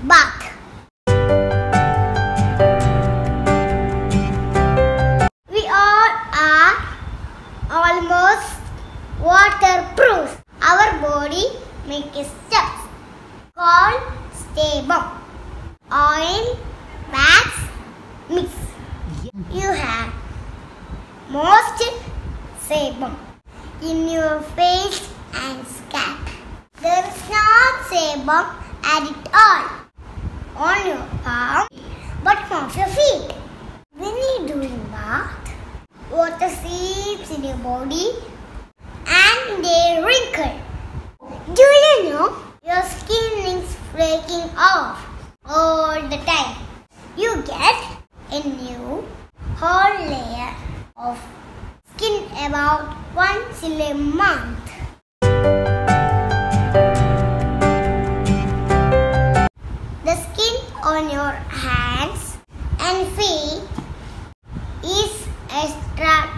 bath. We all are almost waterproof. Our body makes steps called sebum. Oil, wax, mix. You have most sebum in your face and scalp. There is not sebum at all on your palm, bottom of your feet. When you do in bath, water seeps in your body and they wrinkle. Do you know your skin is breaking off all the time? You get a new whole layer of skin about once in a month. The skin on your hands and feet is extra